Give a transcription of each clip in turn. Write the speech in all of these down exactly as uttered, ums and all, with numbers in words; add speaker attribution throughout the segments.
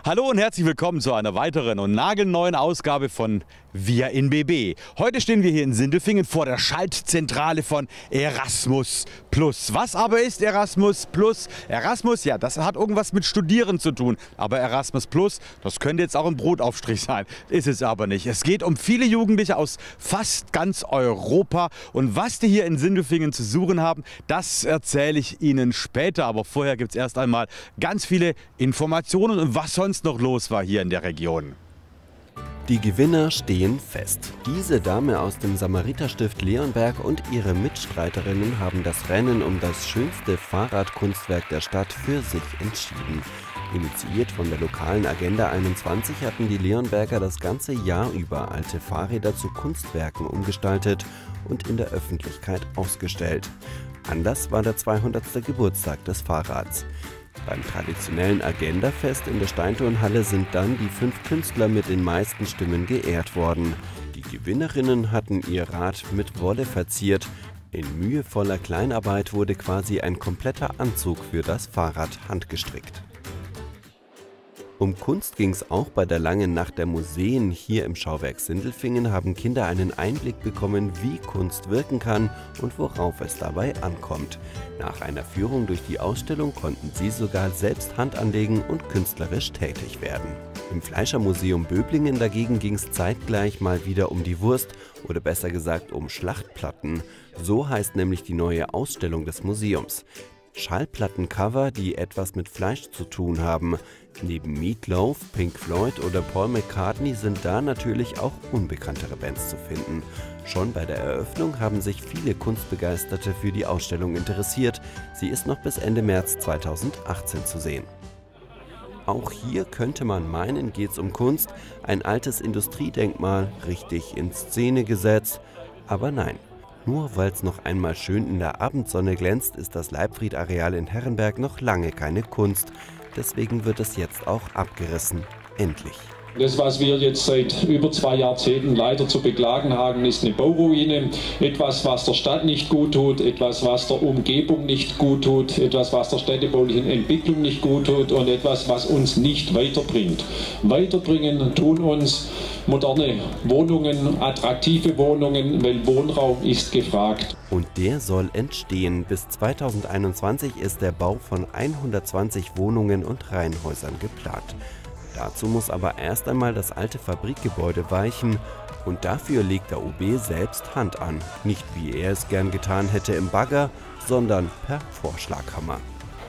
Speaker 1: Hallo und herzlich willkommen zu einer weiteren und nagelneuen Ausgabe von Wir in B B. Heute stehen wir hier in Sindelfingen vor der Schaltzentrale von Erasmus Plus. Was aber ist Erasmus Plus? Erasmus, ja, das hat irgendwas mit Studieren zu tun. Aber Erasmus Plus, das könnte jetzt auch ein Brotaufstrich sein. Ist es aber nicht. Es geht um viele Jugendliche aus fast ganz Europa. Und was die hier in Sindelfingen zu suchen haben, das erzähle ich Ihnen später. Aber vorher gibt es erst einmal ganz viele Informationen und was sonst noch los war hier in der Region.
Speaker 2: Die Gewinner stehen fest. Diese Dame aus dem Samariterstift Leonberg und ihre Mitstreiterinnen haben das Rennen um das schönste Fahrradkunstwerk der Stadt für sich entschieden. Initiiert von der lokalen Agenda einundzwanzig hatten die Leonberger das ganze Jahr über alte Fahrräder zu Kunstwerken umgestaltet und in der Öffentlichkeit ausgestellt. Anlass war der zweihundertste Geburtstag des Fahrrads. Beim traditionellen Agenda-Fest in der Steinturnhalle sind dann die fünf Künstler mit den meisten Stimmen geehrt worden. Die Gewinnerinnen hatten ihr Rad mit Wolle verziert. In mühevoller Kleinarbeit wurde quasi ein kompletter Anzug für das Fahrrad handgestrickt. Um Kunst ging es auch bei der langen Nacht der Museen. Hier im Schauwerk Sindelfingen haben Kinder einen Einblick bekommen, wie Kunst wirken kann und worauf es dabei ankommt. Nach einer Führung durch die Ausstellung konnten sie sogar selbst Hand anlegen und künstlerisch tätig werden. Im Fleischermuseum Böblingen dagegen ging es zeitgleich mal wieder um die Wurst oder besser gesagt um Schlachtplatten. So heißt nämlich die neue Ausstellung des Museums. Schallplattencover, die etwas mit Fleisch zu tun haben. Neben Meatloaf, Pink Floyd oder Paul McCartney sind da natürlich auch unbekanntere Bands zu finden. Schon bei der Eröffnung haben sich viele Kunstbegeisterte für die Ausstellung interessiert. Sie ist noch bis Ende März zweitausendachtzehn zu sehen. Auch hier könnte man meinen, geht's um Kunst, ein altes Industriedenkmal, richtig in Szene gesetzt. Aber nein. Nur weil es noch einmal schön in der Abendsonne glänzt, ist das Leibfried-Areal in Herrenberg noch lange keine Kunst. Deswegen wird es jetzt auch abgerissen. Endlich.
Speaker 3: Das, was wir jetzt seit über zwei Jahrzehnten leider zu beklagen haben, ist eine Bauruine. Etwas, was der Stadt nicht gut tut, etwas, was der Umgebung nicht gut tut, etwas, was der städtebaulichen Entwicklung nicht gut tut und etwas, was uns nicht weiterbringt. Weiterbringen tun uns moderne Wohnungen, attraktive Wohnungen, weil Wohnraum ist gefragt.
Speaker 2: Und der soll entstehen. Bis zweitausendeinundzwanzig ist der Bau von hundertzwanzig Wohnungen und Reihenhäusern geplant. Dazu muss aber erst einmal das alte Fabrikgebäude weichen und dafür legt der O B selbst Hand an. Nicht wie er es gern getan hätte im Bagger, sondern per Vorschlaghammer.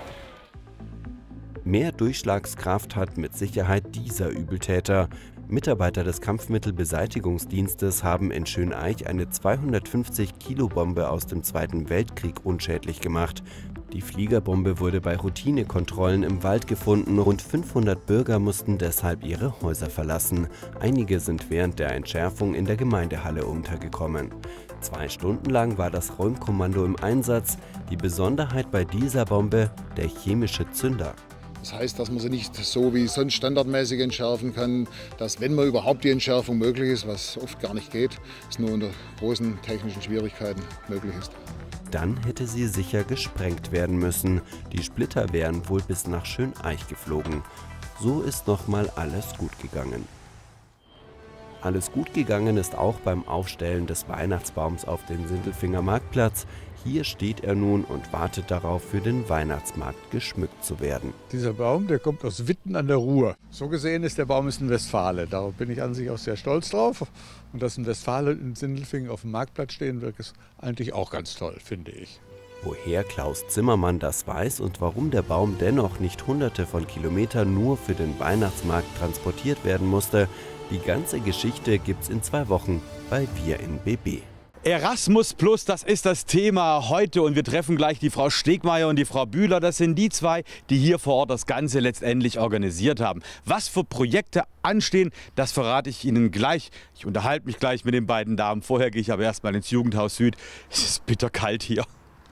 Speaker 2: Mehr Durchschlagskraft hat mit Sicherheit dieser Übeltäter. Mitarbeiter des Kampfmittelbeseitigungsdienstes haben in Schöneich eine zweihundertfünfzig Kilo Bombe aus dem Zweiten Weltkrieg unschädlich gemacht. Die Fliegerbombe wurde bei Routinekontrollen im Wald gefunden. Rund fünfhundert Bürger mussten deshalb ihre Häuser verlassen. Einige sind während der Entschärfung in der Gemeindehalle untergekommen. Zwei Stunden lang war das Räumkommando im Einsatz. Die Besonderheit bei dieser Bombe: der chemische Zünder.
Speaker 4: Das heißt, dass man sie nicht so wie sonst standardmäßig entschärfen kann, dass, wenn man überhaupt die Entschärfung möglich ist, was oft gar nicht geht, es nur unter großen technischen Schwierigkeiten möglich ist.
Speaker 2: Dann hätte sie sicher gesprengt werden müssen. Die Splitter wären wohl bis nach Schöneich geflogen. So ist nochmal alles gut gegangen. Alles gut gegangen ist auch beim Aufstellen des Weihnachtsbaums auf dem Sindelfinger Marktplatz. Hier steht er nun und wartet darauf, für den Weihnachtsmarkt geschmückt zu werden.
Speaker 5: Dieser Baum, der kommt aus Witten an der Ruhr. So gesehen ist der Baum ist ein Westfale. Darauf bin ich an sich auch sehr stolz drauf. Und dass ein Westfale in Sindelfingen auf dem Marktplatz stehen wird, ist eigentlich auch ganz toll, finde ich.
Speaker 2: Woher Klaus Zimmermann das weiß und warum der Baum dennoch nicht hunderte von Kilometern nur für den Weihnachtsmarkt transportiert werden musste, die ganze Geschichte gibt's in zwei Wochen bei Wir in B B.
Speaker 1: Erasmus Plus, das ist das Thema heute und wir treffen gleich die Frau Stegmeier und die Frau Bühler. Das sind die zwei, die hier vor Ort das Ganze letztendlich organisiert haben. Was für Projekte anstehen, das verrate ich Ihnen gleich. Ich unterhalte mich gleich mit den beiden Damen. Vorher gehe ich aber erstmal ins Jugendhaus Süd. Es ist bitterkalt hier.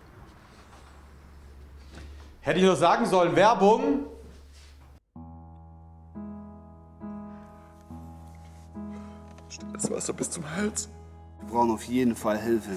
Speaker 1: Hätte ich nur sagen sollen, Werbung.
Speaker 6: Steht das Wasser bis zum Hals?
Speaker 7: Wir brauchen auf jeden Fall Hilfe.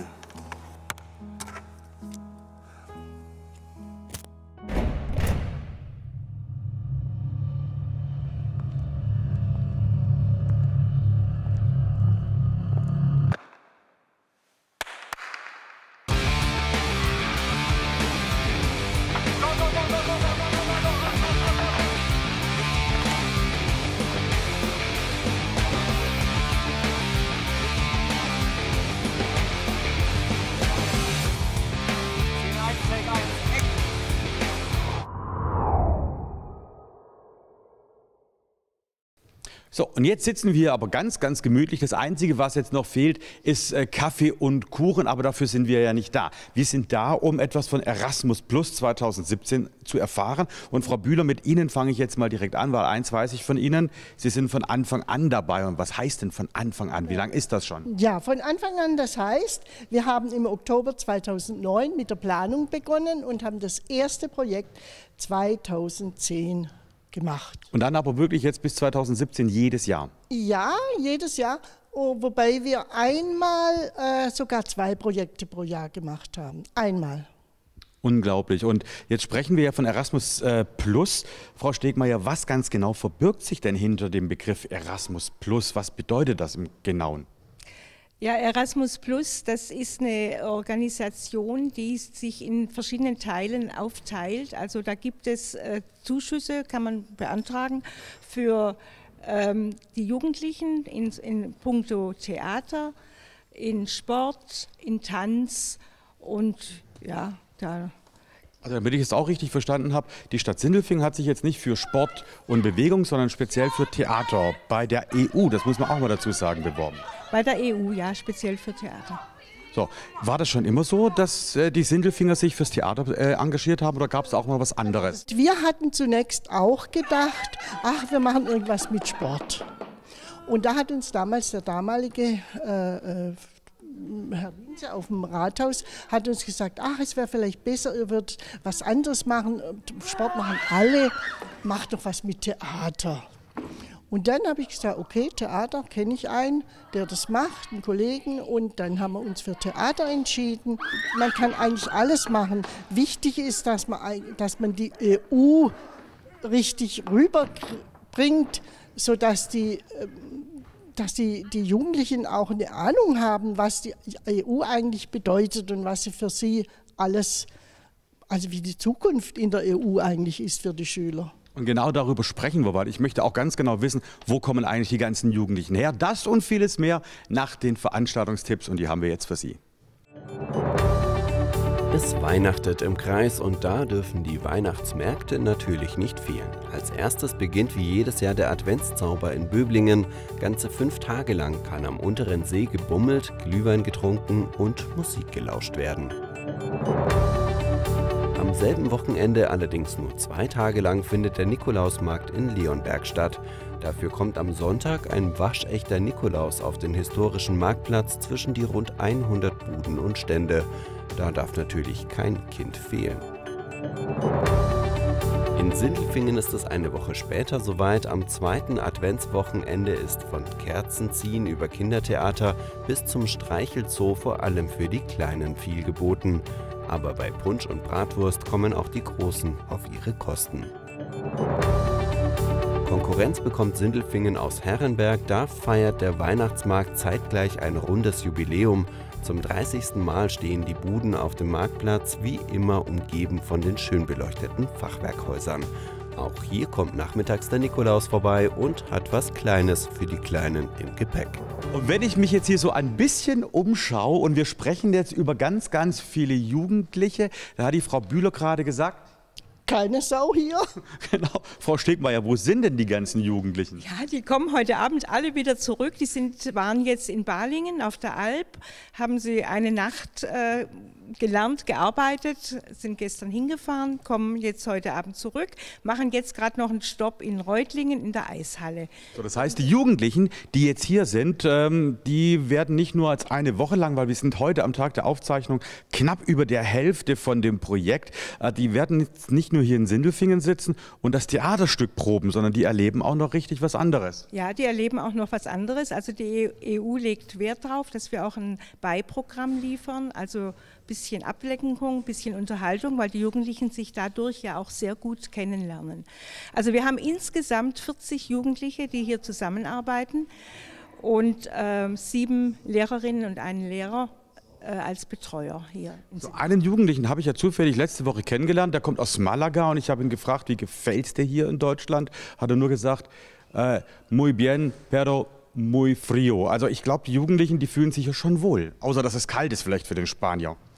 Speaker 1: So, und jetzt sitzen wir hier aber ganz, ganz gemütlich. Das Einzige, was jetzt noch fehlt, ist äh, Kaffee und Kuchen, aber dafür sind wir ja nicht da. Wir sind da, um etwas von Erasmus Plus zweitausendsiebzehn zu erfahren. Und Frau Bühler, mit Ihnen fange ich jetzt mal direkt an, weil eins weiß ich von Ihnen, Sie sind von Anfang an dabei. Und was heißt denn von Anfang an? Wie lange ist das schon?
Speaker 8: Ja, von Anfang an, das heißt, wir haben im Oktober zweitausendneun mit der Planung begonnen und haben das erste Projekt zweitausendzehn gemacht.
Speaker 1: Und dann aber wirklich jetzt bis zweitausendsiebzehn jedes Jahr?
Speaker 8: Ja, jedes Jahr, wobei wir einmal äh, sogar zwei Projekte pro Jahr gemacht haben. Einmal.
Speaker 1: Unglaublich. Und jetzt sprechen wir ja von Erasmus äh, Plus. Frau Stegmeier, was ganz genau verbirgt sich denn hinter dem Begriff Erasmus Plus? Was bedeutet das im Genauen?
Speaker 9: Ja, Erasmus Plus, das ist eine Organisation, die sich in verschiedenen Teilen aufteilt. Also da gibt es äh, Zuschüsse, kann man beantragen, für ähm, die Jugendlichen in, in puncto Theater, in Sport, in Tanz und ja, da...
Speaker 1: Also damit ich es auch richtig verstanden habe, die Stadt Sindelfingen hat sich jetzt nicht für Sport und Bewegung, sondern speziell für Theater bei der E U, das muss man auch mal dazu sagen, beworben.
Speaker 9: Bei der E U, ja, speziell für Theater.
Speaker 1: So, war das schon immer so, dass äh, die Sindelfinger sich fürs Theater äh, engagiert haben oder gab es auch mal was anderes?
Speaker 8: Wir hatten zunächst auch gedacht, ach, wir machen irgendwas mit Sport. Und da hat uns damals der damalige äh, äh, Herr Winze auf dem Rathaus hat uns gesagt, ach, es wäre vielleicht besser, ihr würdet was anderes machen, Sport machen alle, macht doch was mit Theater. Und dann habe ich gesagt, okay, Theater kenne ich einen, der das macht, einen Kollegen, und dann haben wir uns für Theater entschieden. Man kann eigentlich alles machen. Wichtig ist, dass man, dass man die E U richtig rüberbringt, sodass die dass die, die Jugendlichen auch eine Ahnung haben, was die E U eigentlich bedeutet und was sie für sie alles, also wie die Zukunft in der E U eigentlich ist für die Schüler.
Speaker 1: Und genau darüber sprechen wir, weil ich möchte auch ganz genau wissen, wo kommen eigentlich die ganzen Jugendlichen her. Das und vieles mehr nach den Veranstaltungstipps, und die haben wir jetzt für Sie.
Speaker 2: Es weihnachtet im Kreis und da dürfen die Weihnachtsmärkte natürlich nicht fehlen. Als erstes beginnt wie jedes Jahr der Adventszauber in Böblingen. Ganze fünf Tage lang kann am unteren See gebummelt, Glühwein getrunken und Musik gelauscht werden. Am selben Wochenende, allerdings nur zwei Tage lang, findet der Nikolausmarkt in Leonberg statt. Dafür kommt am Sonntag ein waschechter Nikolaus auf den historischen Marktplatz zwischen die rund hundert Buden und Stände. Da darf natürlich kein Kind fehlen. In Sindelfingen ist es eine Woche später soweit. Am zweiten Adventswochenende ist von Kerzenziehen über Kindertheater bis zum Streichelzoo vor allem für die Kleinen viel geboten. Aber bei Punsch und Bratwurst kommen auch die Großen auf ihre Kosten. Konkurrenz bekommt Sindelfingen aus Herrenberg. Da feiert der Weihnachtsmarkt zeitgleich ein rundes Jubiläum. Zum dreißigsten Mal stehen die Buden auf dem Marktplatz, wie immer umgeben von den schön beleuchteten Fachwerkhäusern. Auch hier kommt nachmittags der Nikolaus vorbei und hat was Kleines für die Kleinen im Gepäck.
Speaker 1: Und wenn ich mich jetzt hier so ein bisschen umschaue und wir sprechen jetzt über ganz, ganz viele Jugendliche, da hat die Frau Bühler gerade gesagt,
Speaker 8: keine Sau hier.
Speaker 1: Genau. Frau Stegmeier, wo sind denn die ganzen Jugendlichen?
Speaker 9: Ja, die kommen heute Abend alle wieder zurück. Die sind, waren jetzt in Balingen auf der Alp, haben sie eine Nacht äh, gelernt, gearbeitet, sind gestern hingefahren, kommen jetzt heute Abend zurück, machen jetzt gerade noch einen Stopp in Reutlingen in der Eishalle.
Speaker 1: So, das heißt, die Jugendlichen, die jetzt hier sind, ähm, die werden nicht nur als eine Woche lang, weil wir sind heute am Tag der Aufzeichnung knapp über der Hälfte von dem Projekt, äh, die werden jetzt nicht nur hier in Sindelfingen sitzen und das Theaterstück proben, sondern die erleben auch noch richtig was anderes.
Speaker 9: Ja, die erleben auch noch was anderes. Also die E U legt Wert darauf, dass wir auch ein Beiprogramm liefern, also bisschen Ablenkung, bisschen Unterhaltung, weil die Jugendlichen sich dadurch ja auch sehr gut kennenlernen. Also wir haben insgesamt vierzig Jugendliche, die hier zusammenarbeiten und äh, sieben Lehrerinnen und einen Lehrer äh, als Betreuer hier.
Speaker 1: So einen Jugendlichen habe ich ja zufällig letzte Woche kennengelernt, der kommt aus Malaga und ich habe ihn gefragt, wie gefällt es dir hier in Deutschland? Hat er nur gesagt, äh, muy bien, pero muy frío. Also ich glaube, die Jugendlichen, die fühlen sich ja schon wohl, außer dass es kalt ist vielleicht für den Spanier.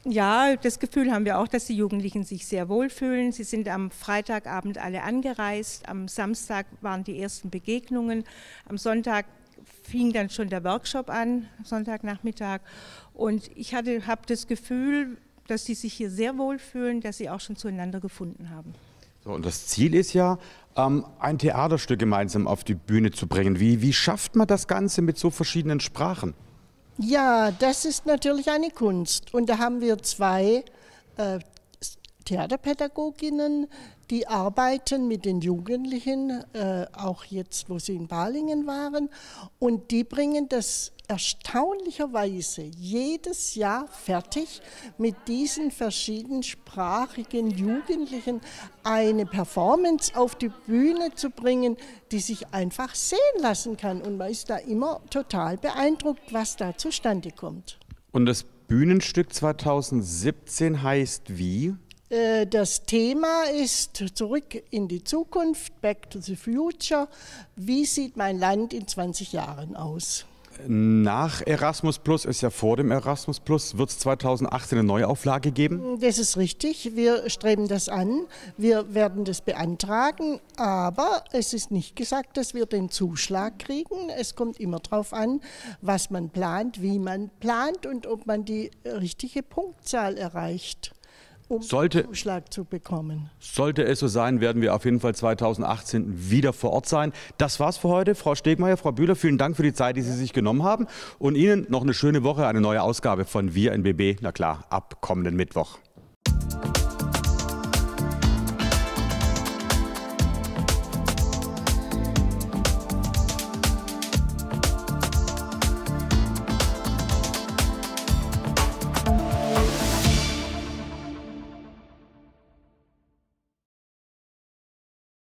Speaker 9: Ja, das Gefühl haben wir auch, dass die Jugendlichen sich sehr wohlfühlen. Sie sind am Freitagabend alle angereist, am Samstag waren die ersten Begegnungen, am Sonntag fing dann schon der Workshop an, Sonntagnachmittag. Und ich habe das Gefühl, dass sie sich hier sehr wohlfühlen, dass sie auch schon zueinander gefunden haben.
Speaker 1: So, und das Ziel ist ja, ähm, ein Theaterstück gemeinsam auf die Bühne zu bringen. Wie, wie schafft man das Ganze mit so verschiedenen Sprachen?
Speaker 8: Ja, das ist natürlich eine Kunst. Und da haben wir zwei äh, Theaterpädagoginnen, die arbeiten mit den Jugendlichen, äh, auch jetzt, wo sie in Balingen waren. Und die bringen das erstaunlicherweise jedes Jahr fertig, mit diesen verschiedensprachigen Jugendlichen eine Performance auf die Bühne zu bringen, die sich einfach sehen lassen kann. Und man ist da immer total beeindruckt, was da zustande kommt.
Speaker 1: Und das Bühnenstück zweitausendsiebzehn heißt wie?
Speaker 8: Das Thema ist Zurück in die Zukunft, Back to the Future. Wie sieht mein Land in zwanzig Jahren aus?
Speaker 1: Nach Erasmus Plus, ist ja vor dem Erasmus Plus, wird es zweitausendachtzehn eine Neuauflage geben?
Speaker 8: Das ist richtig, wir streben das an, wir werden das beantragen, aber es ist nicht gesagt, dass wir den Zuschlag kriegen. Es kommt immer darauf an, was man plant, wie man plant und ob man die richtige Punktzahl erreicht, um
Speaker 1: sollte,
Speaker 8: den Zuschlag zu bekommen.
Speaker 1: Sollte es so sein, werden wir auf jeden Fall zweitausendachtzehn wieder vor Ort sein. Das war's für heute. Frau Stegmeier, Frau Bühler, vielen Dank für die Zeit, die Sie sich genommen haben. Und Ihnen noch eine schöne Woche, eine neue Ausgabe von Wir in B B. Na klar, ab kommenden Mittwoch.